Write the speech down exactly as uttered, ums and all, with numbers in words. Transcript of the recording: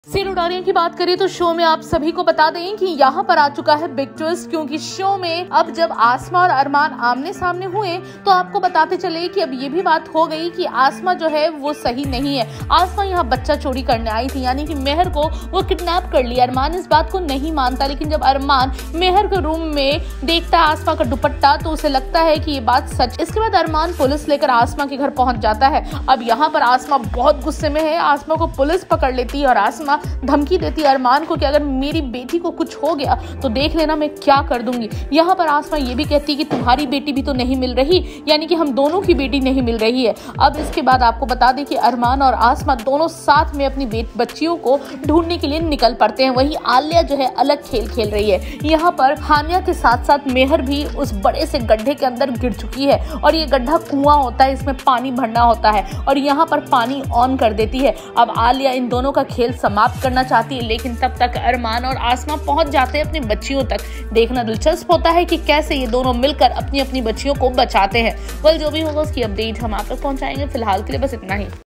सिरोडारिया की बात करें तो शो में आप सभी को बता दें कि यहाँ पर आ चुका है बिग ट्विस्ट, क्योंकि शो में अब जब आसमा और अरमान आमने सामने हुए तो आपको बताते चले कि अब ये भी बात हो गई कि आसमा जो है वो सही नहीं है। आसमा यहाँ बच्चा चोरी करने आई थी, यानी कि मेहर को वो किडनैप कर लिया। अरमान इस बात को नहीं मानता, लेकिन जब अरमान मेहर के रूम में देखता है आसमा का दुपट्टा तो उसे लगता है कि ये बात सच। इसके बाद अरमान पुलिस लेकर आसमा के घर पहुंच जाता है। अब यहाँ पर आसमा बहुत गुस्से में है। आसमा को पुलिस पकड़ लेती है और आसमा धमकी देती है अरमान को कि अगर मेरी बेटी को कुछ हो गया तो देख लेना मैं क्या कर दूंगी। यहाँ पर आसमा ये भी कहती है कि तुम्हारी बेटी भी तो नहीं मिल रही, यानी कि हम दोनों की बेटी नहीं मिल रही है। अब इसके बाद आपको बता दें कि अरमान और आसमा दोनों साथ में अपनी बेट बच्चियों को ढूंढने के लिए निकल पड़ते हैं। वहीं आलिया जो है अलग खेल खेल रही है। यहाँ पर हानिया के साथ साथ मेहर भी उस बड़े से गड्ढे के अंदर गिर चुकी है और ये गड्ढा कुआं होता है, इसमें पानी भरना होता है और यहाँ पर पानी ऑन कर देती है। अब आलिया इन दोनों का खेल समाप्त करना चाहती है, लेकिन तब तक अरमान और आसमा पहुंच जाते हैं अपनी बच्चियों तक। देखना दिलचस्प होता है कि कैसे ये दोनों मिलकर अपनी अपनी बच्चियों को बचाते हैं। वेल, जो भी होगा उसकी अपडेट हम आप तक पहुंचाएंगे। फिलहाल के लिए बस इतना ही।